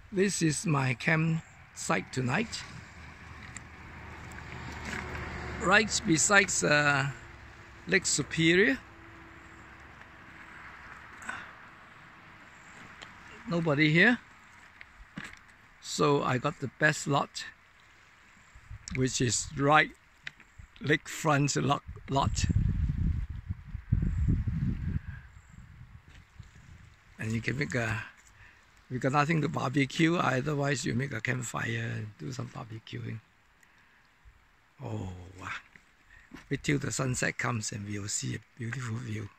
This is my campsite tonight. Right besides Lake Superior. Nobody here. So I got the best lot, which is right lakefront lot. And you can make we got nothing to barbecue, otherwise you make a campfire and do some barbecuing. Oh, wow. Wait till the sunset comes and we'll see a beautiful view.